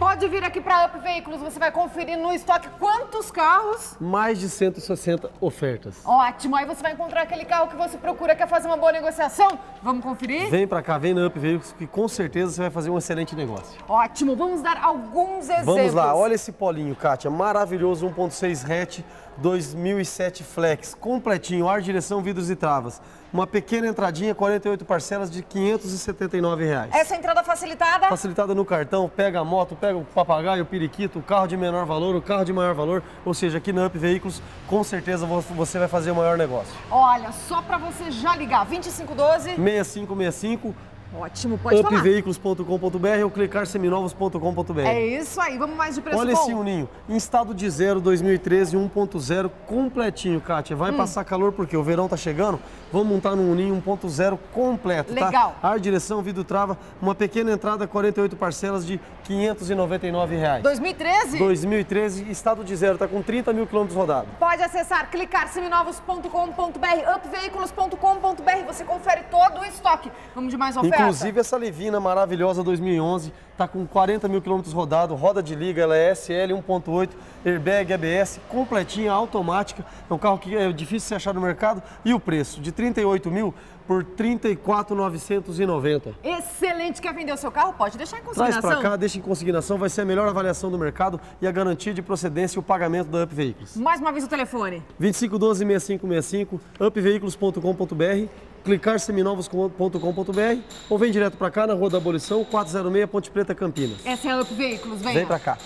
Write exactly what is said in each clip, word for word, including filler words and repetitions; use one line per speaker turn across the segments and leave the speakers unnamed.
Pode vir aqui para Up Veículos, você vai conferir no estoque quantos carros?
Mais de cento e sessenta ofertas.
Ótimo, aí você vai encontrar aquele carro que você procura, quer fazer uma boa negociação? Vamos conferir?
Vem pra cá, vem na Up Veículos, que com certeza você vai fazer um excelente negócio.
Ótimo, vamos dar alguns exemplos.
Vamos lá, olha esse Polinho, Kátia, maravilhoso, um ponto seis hatch, dois mil e sete flex, completinho, ar, direção, vidros e travas. Uma pequena entradinha, quarenta e oito parcelas de quinhentos e setenta e nove reais.
Essa entrada facilitada?
Facilitada no cartão, pega a moto, pega o papagaio, o periquito, o carro de menor valor, o carro de maior valor. Ou seja, aqui na Up Veículos, com certeza você vai fazer o maior negócio.
Olha, só para você já ligar, vinte e cinco doze...
seis cinco seis cinco.
Ótimo, pode falar.
up veículos ponto com ponto br ou clicar seminovos ponto com ponto br.
É isso aí, vamos mais de preço.
Olha
bom.
esse Uninho, em estado de zero, dois mil e treze, um ponto zero, completinho, Kátia. Vai hum. passar calor porque o verão tá chegando. Vamos montar num Uninho um ponto zero completo,
legal.
Tá? Ar, direção, vidro, trava, uma pequena entrada, quarenta e oito parcelas de quinhentos e noventa e nove reais.
dois mil e treze?
dois mil e treze, estado de zero, tá com trinta mil quilômetros rodados.
Pode acessar, clicar seminovos ponto com ponto br, up veículos ponto com ponto br, você confere todo o estoque. Vamos de mais oferta?
Inclusive essa Livina maravilhosa dois mil e onze, tá com quarenta mil quilômetros rodados, roda de liga, ela é S L um ponto oito, airbag, A B S, completinha, automática. É um carro que é difícil de se achar no mercado. E o preço de trinta e oito mil por trinta e quatro mil novecentos e noventa.
Excelente, quer vender o seu carro? Pode deixar em consignação.
Traz pra cá, deixa em consignação, vai ser a melhor avaliação do mercado e a garantia de procedência e o pagamento da Up Veículos.
Mais uma vez o telefone.
vinte e cinco doze, seis cinco seis cinco, up veículos ponto com ponto br, clicar seminovos ponto com ponto br ou vem direto pra cá na Rua da Abolição, quatrocentos e seis, Ponte Preta, Campinas.
Essa é a Up Veículos, vem.
Vem pra cá.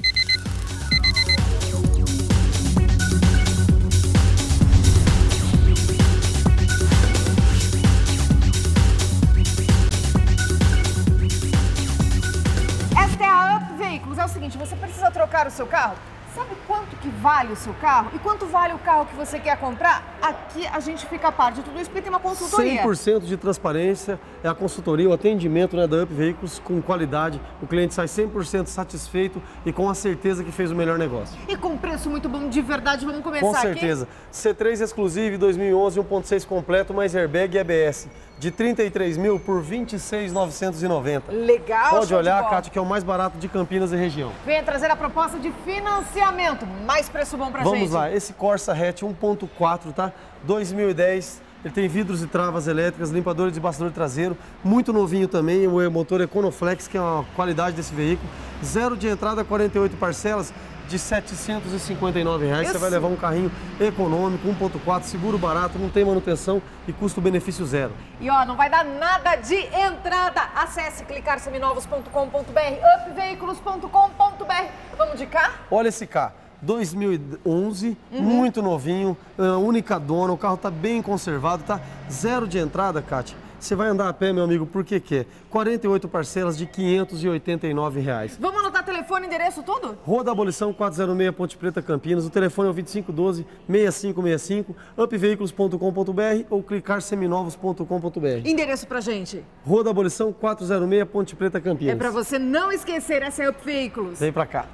Esta é a Up Veículos. É o seguinte, você precisa trocar o seu carro? Sabe quanto que vale o seu carro? E quanto vale o carro que você quer comprar? Aqui a gente fica a par de tudo isso porque tem uma consultoria.
cem por cento de transparência, é a consultoria, o atendimento, né, da Up Veículos com qualidade. O cliente sai cem por cento satisfeito e com a certeza que fez o melhor negócio.
E com preço muito bom de verdade, vamos começar
com certeza.
aqui?
C três Exclusive dois mil e onze, um ponto seis completo, mais airbag e A B S. De trinta e três mil por vinte e seis mil novecentos e noventa.
Legal,
pode olhar, Kátia, que é o mais barato de Campinas e região.
Venha trazer a proposta de financiamento. Mais preço bom pra
Vamos
gente.
Vamos lá, esse Corsa hatch um ponto quatro, tá? dois mil e dez. Ele tem vidros e travas elétricas, limpador e desbastador traseiro, muito novinho também, o motor Econoflex, que é a qualidade desse veículo. Zero de entrada, quarenta e oito parcelas de setecentos e cinquenta e nove reais. Isso. Você vai levar um carrinho econômico, um ponto quatro, seguro barato, não tem manutenção e custo-benefício zero.
E ó, não vai dar nada de entrada. Acesse clicar seminovos ponto com ponto br, up veículos ponto com ponto br. Vamos de cá?
Olha esse carro. dois mil e onze, uhum. Muito novinho, única dona, o carro tá bem conservado, tá? Zero de entrada, Kátia. Você vai andar a pé, meu amigo, por que quer? quarenta e oito parcelas de quinhentos e oitenta e nove reais.
Vamos anotar telefone, endereço, tudo?
Rua da Abolição, quatrocentos e seis, Ponte Preta, Campinas. O telefone é o vinte e cinco doze, seis cinco seis cinco, up veículos ponto com ponto br ou clicar seminovos ponto com ponto br.
Endereço pra gente?
Rua da Abolição, quatrocentos e seis, Ponte Preta, Campinas.
É pra você não esquecer, essa é Up Veículos.
Vem pra cá.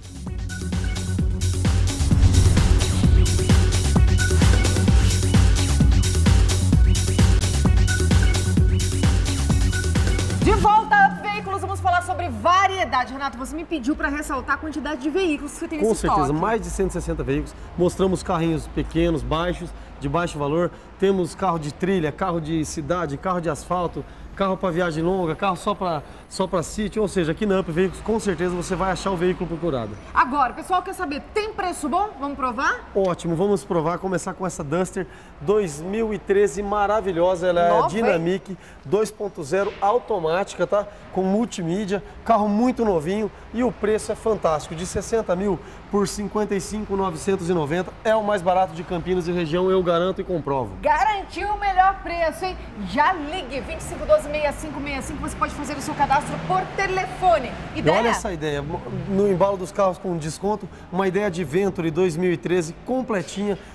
De volta a Up Veículos, vamos falar sobre variedade. Renato, você me pediu para ressaltar a quantidade de veículos que você tem nesse
estoque. Com certeza,
estoque.
mais de cento e sessenta veículos. Mostramos carrinhos pequenos, baixos, de baixo valor. Temos carro de trilha, carro de cidade, carro de asfalto, carro para viagem longa, carro só para só para sítio, ou seja, aqui na Up Veículos com certeza você vai achar o veículo procurado.
Agora, o pessoal quer saber, tem preço bom? Vamos provar?
Ótimo, vamos provar, começar com essa Duster dois mil e treze maravilhosa, ela
Nova,
é Dynamic dois ponto zero automática, tá? Com multimídia, carro muito novinho e o preço é fantástico, de sessenta mil por cinquenta e cinco mil novecentos e noventa, é o mais barato de Campinas e região, eu garanto e comprovo.
Garantiu o melhor preço, hein? Já ligue vinte e cinco doze, seis cinco seis cinco, você pode fazer o seu cadastro por telefone. Ideia?
Olha essa ideia, no embalo dos carros com desconto, uma ideia de Venturi dois mil e treze completinha,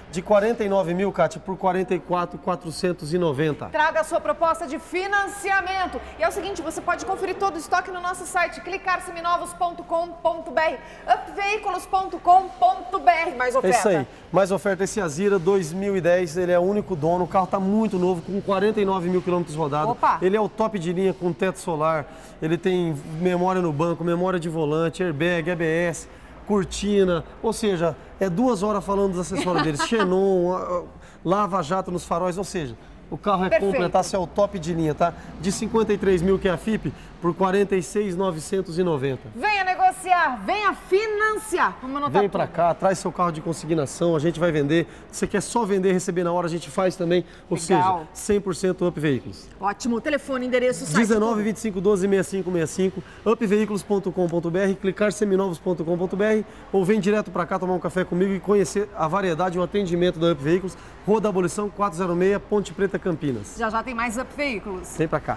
de quarenta e nove mil, Kátia, por quarenta e quatro mil quatrocentos e noventa.
Traga a sua proposta de financiamento. E é o seguinte, você pode conferir todo o estoque no nosso site, clicar seminovos ponto com ponto br, upveículos ponto com ponto br. Mais oferta.
É isso aí. Mais oferta. Esse Azira dois mil e dez, ele é o único dono. O carro está muito novo, com quarenta e nove mil quilômetros rodados.
Opa.
Ele é o top de linha com teto solar. Ele tem memória no banco, memória de volante, airbag, A B S, cortina. Ou seja, é duas horas falando dos acessórios deles. Xenon, lava-jato nos faróis. Ou seja, o carro é
Perfeito.
completo, é o top de linha, tá? De cinquenta e três mil, que é a F I P, por quarenta e seis mil novecentos e noventa.
Venha negociar, venha financiar. Vamos anotar
Vem pra
tudo.
cá, traz seu carro de consignação, a gente vai vender. Se você quer só vender e receber na hora, a gente faz também. Ou
Legal.
seja, cem por cento Up Veículos.
Ótimo. Telefone, endereço, site.
dezenove, vinte e cinco, doze, sessenta e cinco sessenta e cinco, upveículos ponto com ponto br, clicar seminovos ponto com ponto br ou vem direto pra cá tomar um café comigo e conhecer a variedade e o atendimento da Up Veículos. Rua da Abolição quatrocentos e seis, Ponte Preta, Campinas.
Já já tem mais Up Veículos.
Vem pra cá.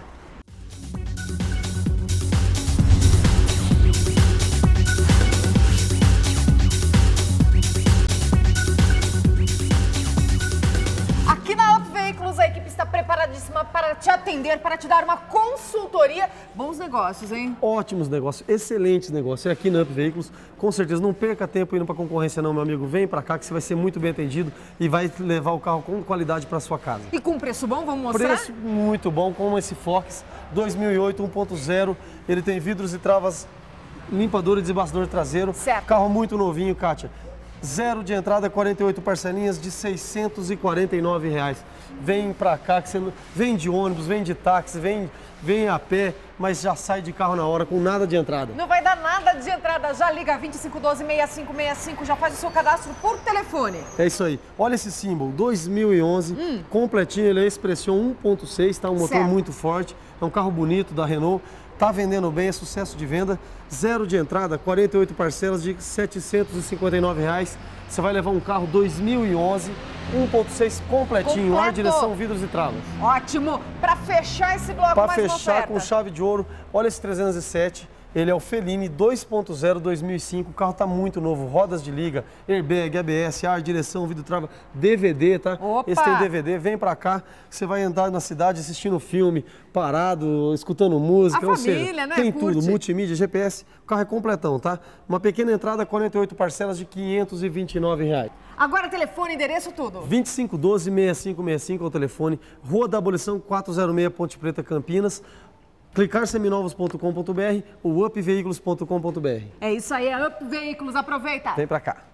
Aqui na Up Veículos, a equipe está preparadíssima para te atender, para te dar uma consultoria. Bons negócios, hein?
Ótimos negócios, excelentes negócios. É aqui na Up Veículos, com certeza. Não perca tempo indo para concorrência não, meu amigo. Vem para cá que você vai ser muito bem atendido e vai levar o carro com qualidade para sua casa.
E com preço bom, vamos mostrar?
Preço muito bom, como esse Fox dois mil e oito um ponto zero. Ele tem vidros e travas, limpador e desembastador traseiro.
Certo.
Carro muito novinho, Kátia. Zero de entrada, quarenta e oito parcelinhas de seiscentos e quarenta e nove reais. Vem pra cá, que você não... vem de ônibus, vem de táxi, vem, vem a pé, mas já sai de carro na hora com nada de entrada.
Não vai dar nada de entrada. Já liga vinte e cinco doze, sessenta e cinco sessenta e cinco, já faz o seu cadastro por telefone.
É isso aí. Olha esse símbolo, dois mil e onze,
hum.
completinho, ele é Expression um ponto seis, tá? Um motor
Certo.
muito forte, é um carro bonito da Renault. Tá vendendo bem, é sucesso de venda. Zero de entrada, quarenta e oito parcelas de setecentos e cinquenta e nove reais. Você vai levar um carro dois mil e onze, um ponto seis completinho,
Completo.
ar, direção, vidros e travas.
Ótimo. Para fechar esse bloco,
Para
mais uma
fechar
oferta.
com chave de ouro, olha esse trezentos e sete. Ele é o Fellini dois ponto zero dois mil e cinco, o carro tá muito novo, rodas de liga, airbag, A B S, ar, direção, vidro trava, D V D, tá?
Opa!
Esse tem D V D, vem pra cá, você vai andar na cidade assistindo filme, parado, escutando música,
A
ou
família,
seja,
né?
tem
Curte.
tudo, multimídia, G P S, o carro é completão, tá? Uma pequena entrada, quarenta e oito parcelas de quinhentos e vinte e nove reais.
Agora telefone, endereço, tudo.
vinte e cinco doze, sessenta e cinco sessenta e cinco é o telefone, Rua da Abolição quatrocentos e seis, Ponte Preta, Campinas. Clicar seminovos ponto com ponto br ou upveículos ponto com ponto br.
É isso aí, é Up Veículos, aproveita.
Vem pra cá.